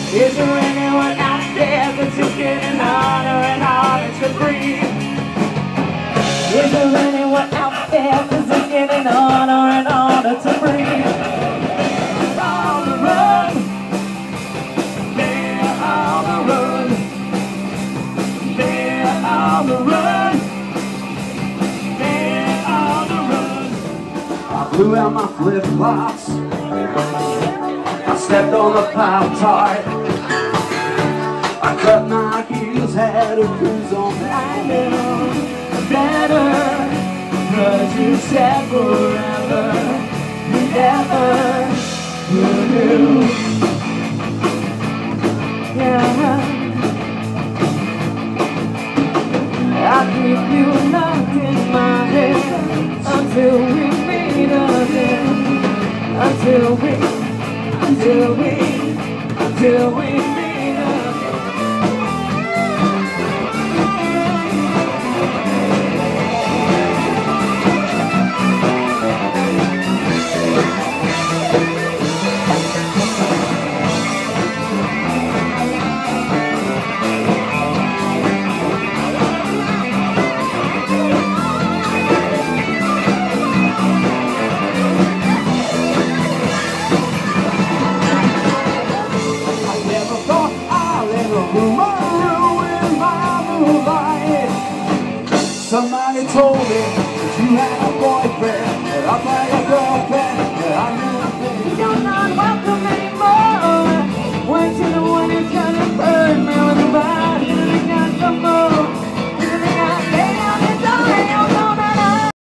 Is there anyone out there that's just getting harder and harder to breathe? Is there anyone out there that's just getting harder and harder to breathe? On the run, they're on the run, they're on the run, they're on the run. I blew out my flip-flops, I stepped on the pile tart, I cut my heels, had a cruise on that little better. Cause you said forever, we never will. Yeah, I keep you locked in my head until we meet again. Until we meet again. Somebody told me that you had a boyfriend, that I like a girlfriend, that I knew nothing. You're not welcome anymore. Weren't you the one who's gonna burn me with a body that I got some more?